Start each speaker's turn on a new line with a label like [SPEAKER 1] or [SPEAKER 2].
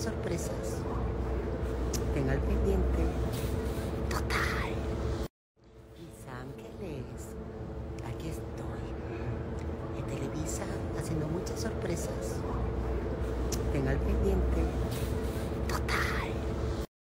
[SPEAKER 1] sorpresas. Ten al pendiente. Total. Mis ángeles, aquí estoy. En Televisa haciendo muchas sorpresas. Ten al pendiente.